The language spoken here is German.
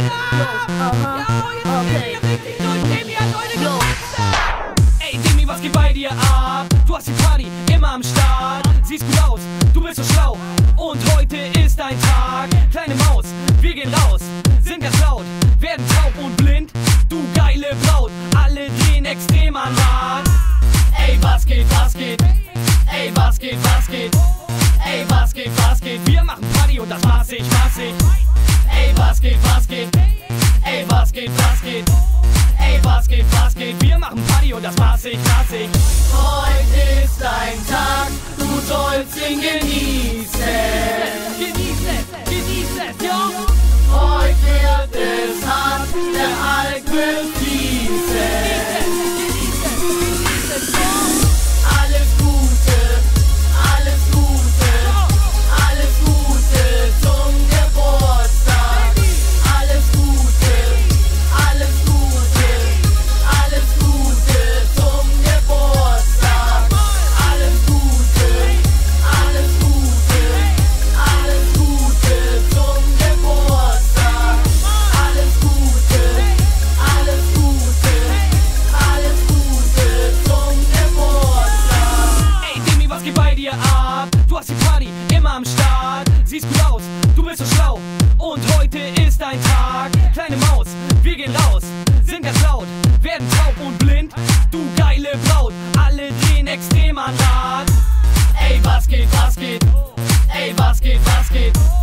Ey, Demi, was geht bei dir ab? Du hast die Party immer am Start. Siehst gut aus, du bist so schlau. Und heute ist dein Tag. Kleine Maus, wir gehen raus, sind ganz laut, werden taub und blind. Du geile Braut, alle drehen extrem an Rad. Ey, was geht, was geht? Ey, was geht, was geht? Ey, was geht, was geht? Wir machen Party und das massig, massig. Ey, was geht, was geht? Ey, was geht, was geht? Ey, was geht, was geht? Wir machen Party und das massig, massig. Heute ist dein Tag, du sollst ihn genießen. Genieß es, ja. Heute wird es hart, der Alk wird fließen. Alles Gute, alles Gute, alles Gute zum Geburtstag. Alles Gute, alles Gute, alles Gute zum Geburtstag. Alles Gute, alles Gute, alles Gute zum Geburtstag. Alles Gute, alles Gute, alles Gute zum Geburtstag. Ey, Demi, was geht bei dir ab? Du hast die Party immer am Start. Siehst gut aus, du bist so schlau. Und heute ist dein Tag. Kleine Maus, wir gehen raus, sind ganz laut, werden taub und blind. Du geile Braut, alle drehen extrem an Rad. Ey, was geht, was geht? Ey, was geht, was geht?